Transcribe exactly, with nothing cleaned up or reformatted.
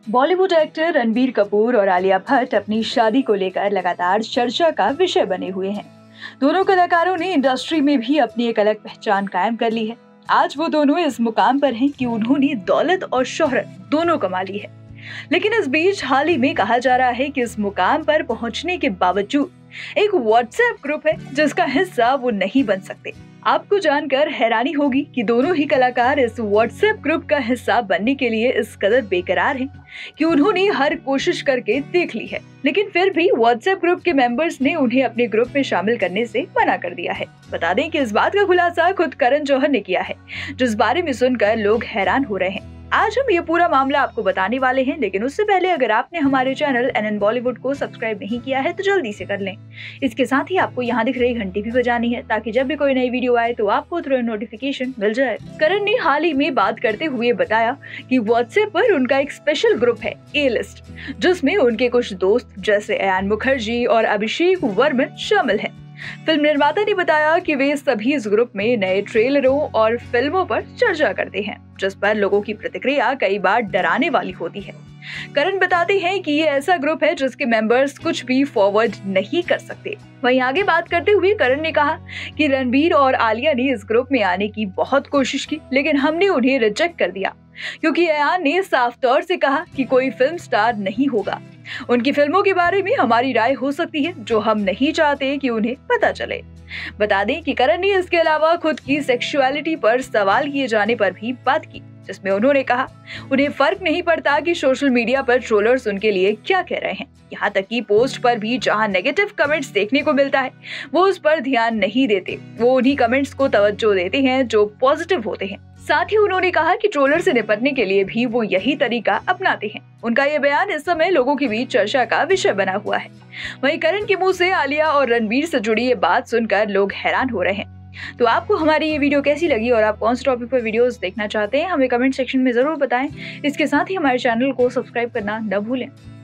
Bollywood actor Ranbir Kapoor और आलिया भट्ट अपनी शादी को लेकर लगातार चर्चा का विषय बने हुए हैं। दोनों कलाकारों ने इंडस्ट्री में भी अपनी एक अलग पहचान कायम कर ली है। आज वो दोनों इस मुकाम पर हैं कि उन्होंने दौलत और शोहरत दोनों कमा ली है। लेकिन इस बीच हाल ही में कहा जा रहा है कि इस मुकाम पर पहुंचने के बावजूद एक व्हाट्सएप ग्रुप है जिसका हिस्सा वो नहीं बन सकते। आपको जानकर हैरानी होगी कि दोनों ही कलाकार इस व्हाट्सएप ग्रुप का हिस्सा बनने के लिए इस कदर बेकरार हैं कि उन्होंने हर कोशिश करके देख ली है, लेकिन फिर भी व्हाट्सएप ग्रुप के मेंबर्स ने उन्हें अपने ग्रुप में शामिल करने से मना कर दिया है। बता दें कि इस बात का खुलासा खुद करण जौहर ने किया है, जिस बारे में सुनकर लोग हैरान हो रहे हैं। आज हम ये पूरा मामला आपको बताने वाले हैं, लेकिन उससे पहले अगर आपने हमारे चैनल एनएन बॉलीवुड को सब्सक्राइब नहीं किया है तो जल्दी से कर लें। इसके साथ ही आपको यहाँ दिख रही घंटी भी बजानी है ताकि जब भी कोई नई वीडियो आए तो आपको तुरंत नोटिफिकेशन मिल जाए। करण ने हाल ही में बात करते हुए बताया कि व्हाट्सएप पर उनका एक स्पेशल ग्रुप है ए लिस्ट, जिसमें उनके कुछ दोस्त जैसे अयान मुखर्जी और अभिषेक वर्मन शामिल हैं। फिल्म निर्माता ने बताया कि वे सभी इस ग्रुप में नए ट्रेलरों और फिल्मों पर चर्चा करते हैं, जिस पर लोगों की प्रतिक्रिया कई बार डराने वाली होती है। करण बताते हैं कि ये ऐसा ग्रुप है जिसके मेंबर्स कुछ भी फॉरवर्ड नहीं कर सकते। वहीं आगे बात करते हुए करण ने कहा कि रणबीर और आलिया ने इस ग्रुप में आने की बहुत कोशिश की, लेकिन हमने उन्हें रिजेक्ट कर दिया क्योंकि अयान ने साफ तौर से कहा कि कोई फिल्म स्टार नहीं होगा। उनकी फिल्मों के बारे में हमारी राय हो सकती है जो हम नहीं चाहते कि उन्हें पता चले। बता दें कि करण ने इसके अलावा खुद की सेक्सुअलिटी पर सवाल किए जाने पर भी बात की, जिसमें उन्होंने कहा उन्हें फर्क नहीं पड़ता कि सोशल मीडिया पर ट्रोलर्स उनके लिए क्या कह रहे हैं। यहाँ तक कि पोस्ट पर भी जहाँ नेगेटिव कमेंट्स देखने को मिलता है वो उस पर ध्यान नहीं देते, वो उन्हीं कमेंट्स को तवज्जो देते हैं जो पॉजिटिव होते हैं। साथ ही उन्होंने कहा कि ट्रोलर से निपटने के लिए भी वो यही तरीका अपनाते हैं। उनका ये बयान इस समय लोगों के बीच चर्चा का विषय बना हुआ है। वहीं करण के मुंह से आलिया और रणबीर से जुड़ी ये बात सुनकर लोग हैरान हो रहे हैं। तो आपको हमारी ये वीडियो कैसी लगी और आप कौन से टॉपिक पर वीडियोस देखना चाहते हैं, हमें कमेंट सेक्शन में जरूर बताएं। इसके साथ ही हमारे चैनल को सब्सक्राइब करना न भूलें।